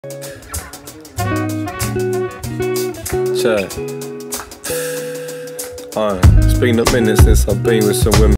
Check. It's been a minute since I've been with some women.